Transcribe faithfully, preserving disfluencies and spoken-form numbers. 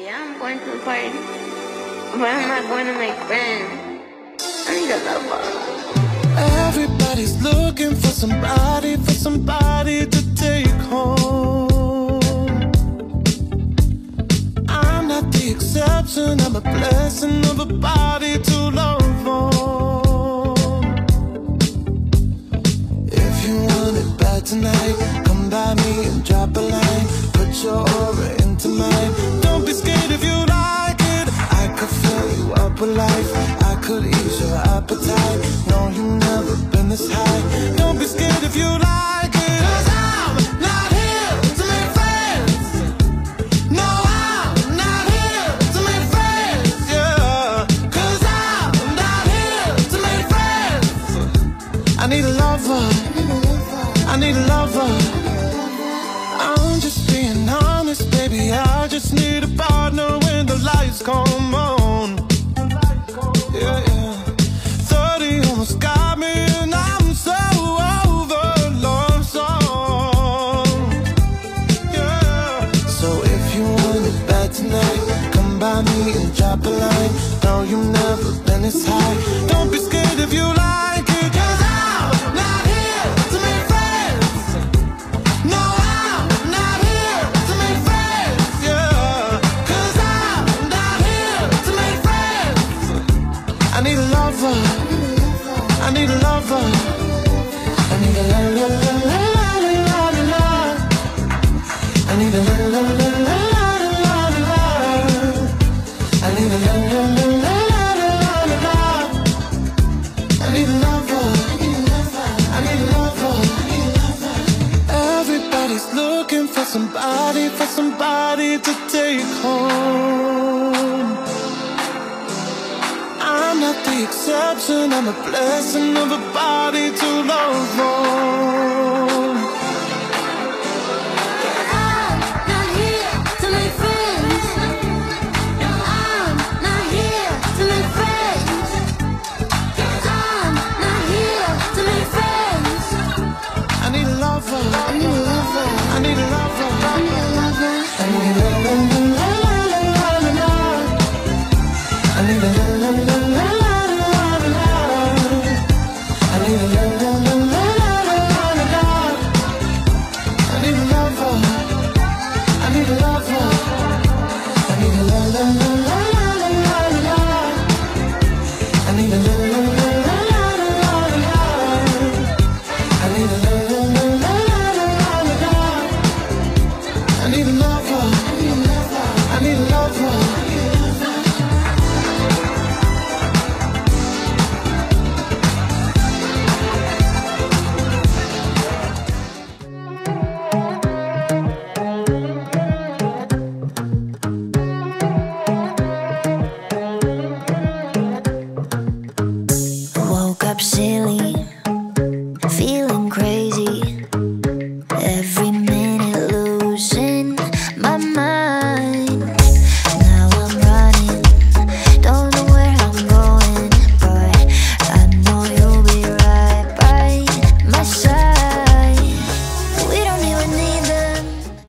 yeah, I'm going to the party, but I'm not going to make friends. I need a lover. Everybody's looking for somebody, for somebody to take home. I'm not the exception, I'm a blessing of a body to love on. If you want it bad tonight, come by me and drop a line. Put your aura into mine. Don't be scared if you like it. I could fill you up with life. I could ease your appetite. No, you've never been this high. Don't be scared if you like it. 'Cause I'm not here to make friends. No, I'm not here to make friends. Yeah, 'cause I'm not here to make friends. I need a lover. I need a lover. I'm just being honest, baby. I just need a partner when the lights come on. Yeah, yeah. thirty almost got me, and I'm so over love song. Yeah. So if you want it bad tonight, come by me and drop a line. No, you've never been this high. Don't be scared if you like it. 'Cause I'm not here to make friends. No, I'm not here to make friends. Yeah, 'cause I'm not here to make friends. I need a lover. I need a lover. I need a la la la la la la la la. I need a la la la la la la la. I need a la la la la la la la. I need a lover. I need a lover. Everybody's looking for somebody, for somebody to take home. I'm not the exception, I'm a blessing of a body to love on. I'm not here to make friends. No, I'm not here to make friends. I'm not here to make friends. I need a lover. I need a lover. I need a lover. I need a lover. I need a la la la la la la la. I need a la la la la la la la. I need a la la la la la la la. I need a lover. I need a lover. I need a la la la la la la la. I need a la la la la la la la. I need a la la la la la la la. I need a lover. I need a lover. Woke up silly, feeling crazy.